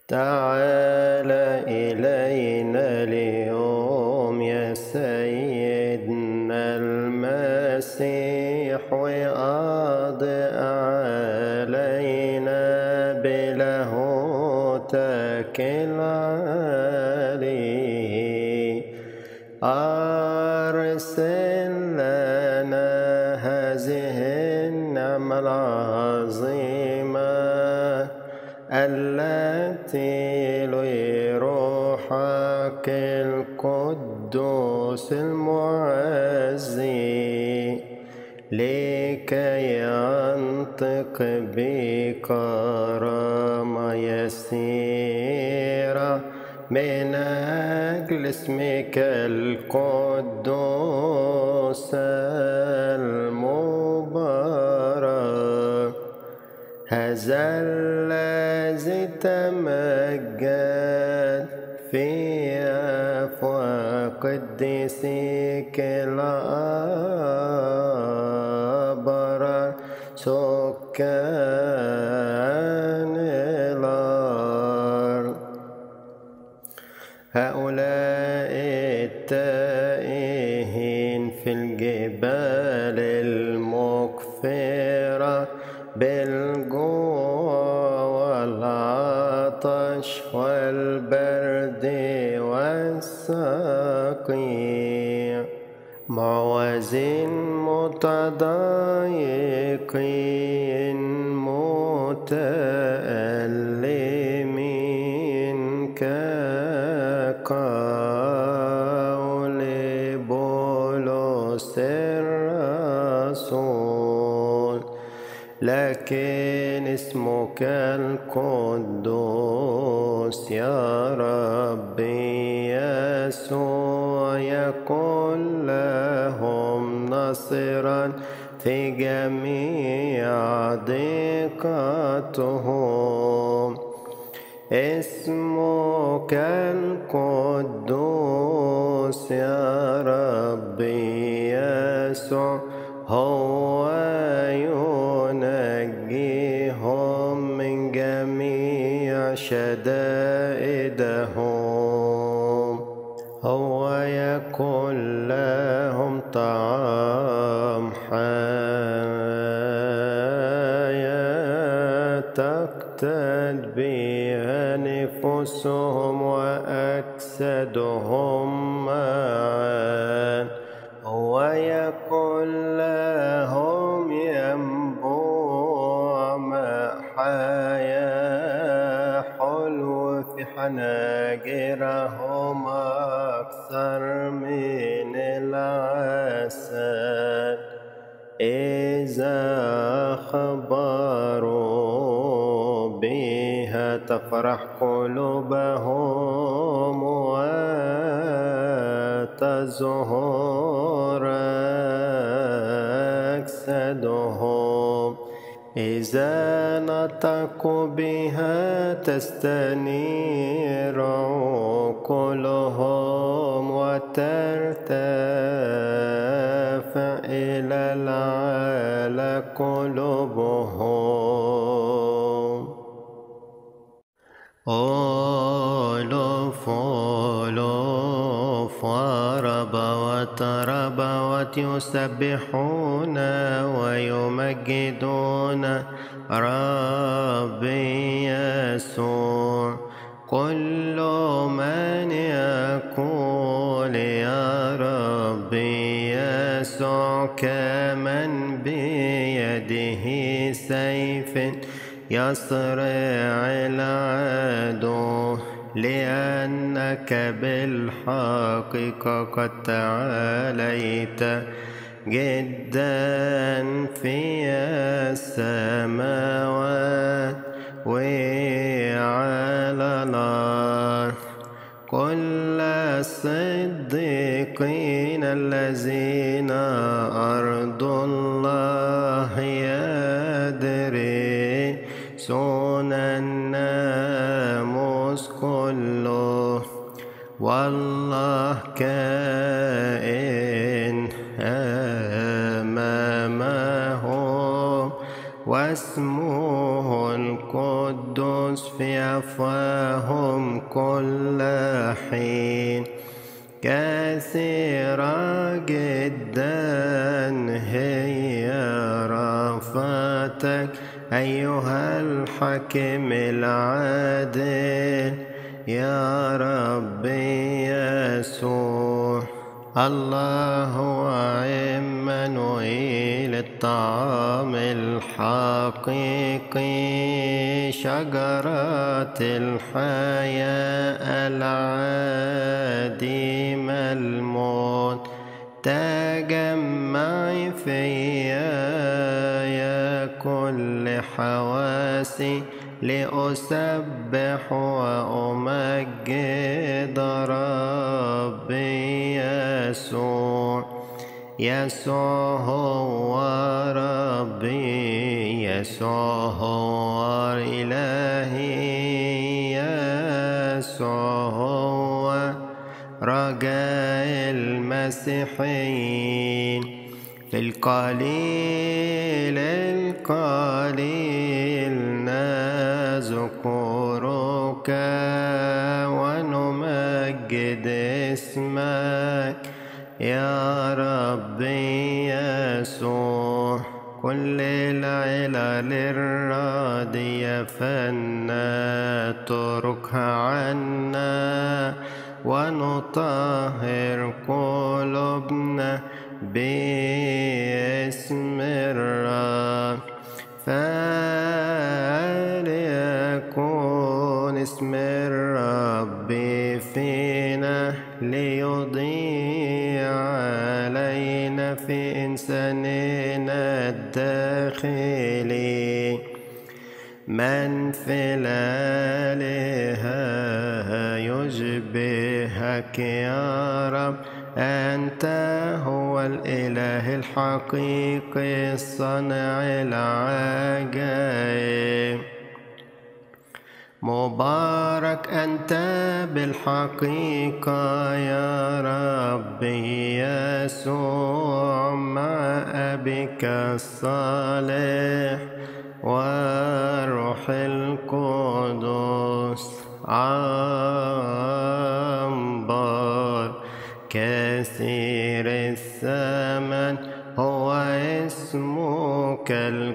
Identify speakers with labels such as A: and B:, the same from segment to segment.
A: تعال إلينا اليوم يا سيدنا المسيح، وأضئ علينا بلاهوتك العالي. أرسل لنا هذه النعمة العظيمة التي لروحك القدوس المعزي، لكي ينطق بكرامة يسيرة من أجل اسمك القدوس المبارك، هذا الذي تمجد في أفواه قديسيك الأبرار سكان الأرض. هؤلاء التائهين في الجبال المكفرة بالجوع والعطش والبرد والسقيع، معوزين متضايقين متألمين، كقول بولس الرسول، لكن اسمك القدوس يا ربي يسوع يكون لهم نصرا في جميع ضيقتهم. اسمك القدوس يا ربي يسوع هو ينجيهم من جميع شدائدهم، هو يكون لهم طعام حياة تقتد بها نفوسهم وأجسادهم معا، هو يكون لهم ينبوع ماء حياة حلو في حناجرهم أكثر من العسل، إذا خبروا بها تفرح قلوبهم وتزهر أجسادهم، إذا نطقوا بها تستنير عقولهم وترتفع إلى الأعلى قلوبهم. ألوف ألوف وربوات ربوات يسبحون ويمجدون ربي يسوع، كل من يقول يا ربي يسوع كمن بيده سيف يصرع العدو، لأنك بالحقيقة قد تعاليت جدا في السماوات وعلى الأرض. كل الصديقين الذين أرضوا الله يدرسون الناموس كله، والله كائن أمامهم، واسمه القدوس في أفواه دعواهم كل حين كثيرة جدا هي رأفتك أيها الحكيم العادل يا ربي يسوع. الله وعمانوئيل الطعام الحقيقي شجرة الحياة العديمة الموت تجمعي فيا يا كل حواسي لأسبح وأمجد ربي يسوع. يسوع هو ربي، يسوع هو إلهي، يسوع هو رجاء المسيحيين. في القليل نذكرك ونمجد اسمك يا ربي يسوع. كل العلل الراضية فلنتركها عنا ونطهر قلوبنا باسم الرب. فليكن اسم الرب فينا ليضيء علينا في إنساننا الداخلي. من في الآلهة يشبهك يا رب، أنت هو الإله الحقيقي الصانع العجائب. مبارك أنت بالحقيقة يا ربي يسوع مع أبيك الصالح والروح القدس. عمبر كثير الثمن هو اسمك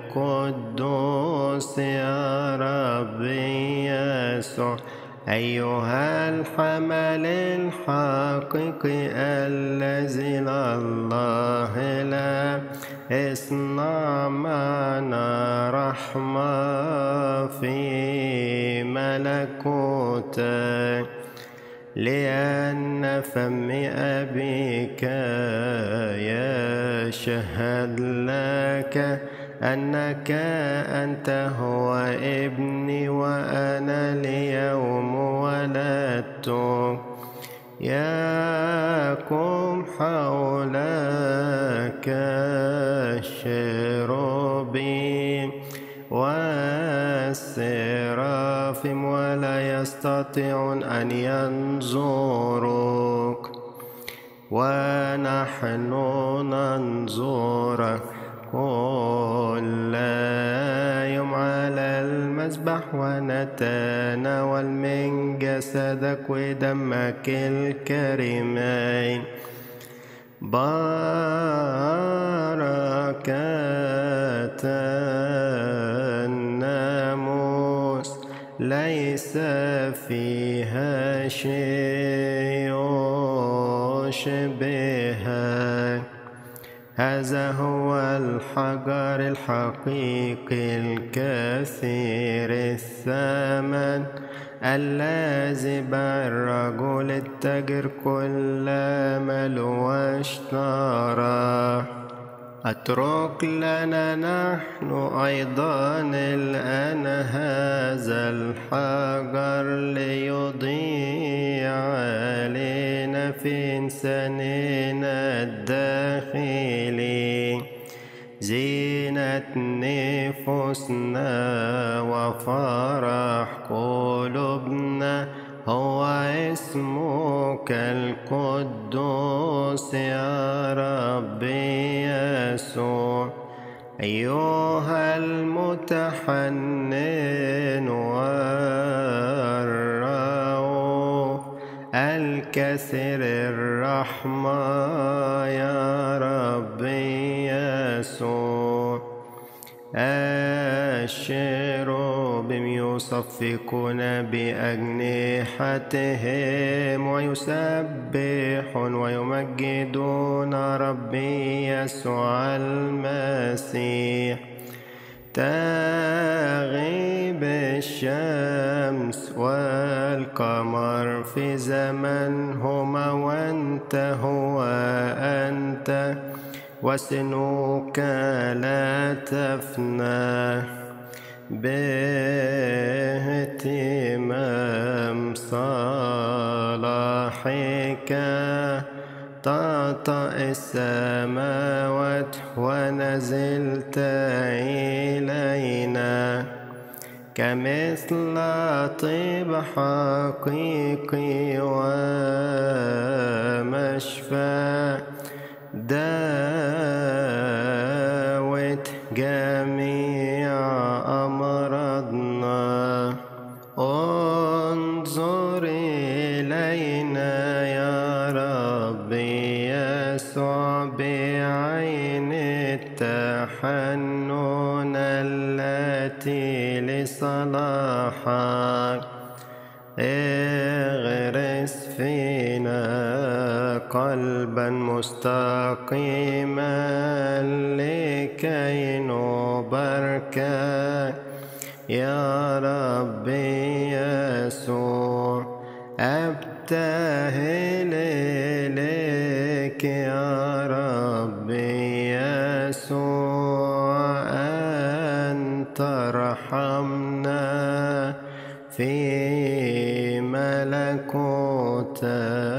A: القدوس يا ربي يسوع. أيها الحمل الحقيقي الذي لله لا اصنع معنا رحمة في ملكوتك، لأن فم أبيك يشهد لك أنك أنت هو ابني وأنا اليوم ولدتك. يقوم حولك الشيروبيم والسرافيم ولا يستطيعون أن ينظروك، ونحن ننظرك كل يوم على المذبح ونتناول من جسدك ودمك الكريمين. بركة الناموس ليس فيها شيء يشبهك. هذا هو الحجر الحقيقي الكثير الثمن الذي باع الرجل التاجر كل مال واشترى. اترك لنا نحن أيضا الآن هذا الحجر ليضيء علينا في إنساننا الداخلي، زينة نفوسنا وفرح قلوبنا هو اسمك القدوس يا ربي يسوع. أيها المتحنن الكثير الرحمة يا ربي يسوع. الشيروبيم يصفقون بأجنحتهم ويسبحون ويمجدون ربي يسوع المسيح. تغيب الشمس والقمر في زمنهما وانت هو أنت، وسنوك لا تفنى. باهتمام صلاحك تطأ السماوات ونزلت إلينا، كمثل طيب حقيقي ومشفى. داوت جميع أمراضنا. انظر إلينا يا ربي يسوع بعين التحنن التي لصلاحك. اغرس فينا قلبا مستقيما لكي نباركك يا ربي يسوع. أبتهل إليك يا ربي يسوع أن ترحمنا في ملكوتك.